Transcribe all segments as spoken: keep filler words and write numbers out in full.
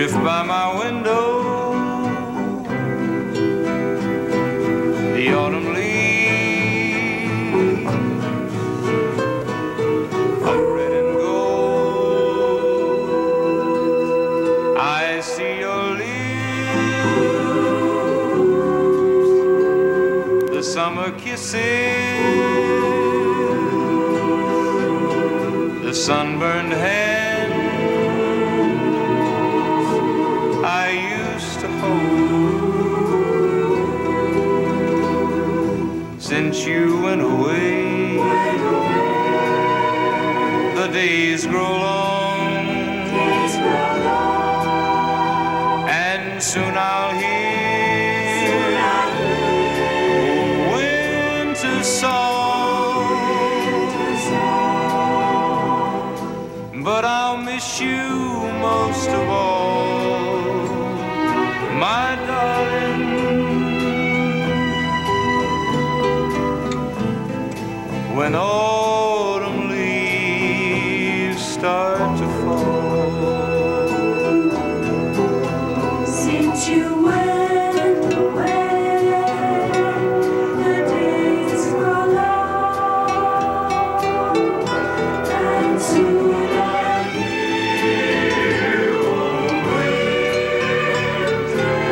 drift by my window. The autumn leaves are red and gold. I see your lips, the summer kisses, the sunburned hand I used to hold. Since you went away, the days grow long, and soon I'll hear a winter song. But I'll miss you most of all, my darling, when autumn leaves start to fall. Since you went away, the days grow long, and soon I'll hear a winter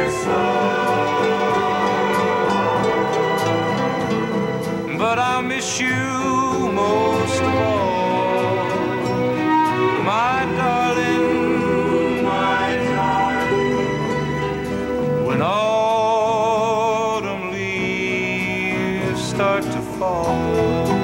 song. But I'll miss you most of all, my darling, my darling, when autumn leaves start to fall.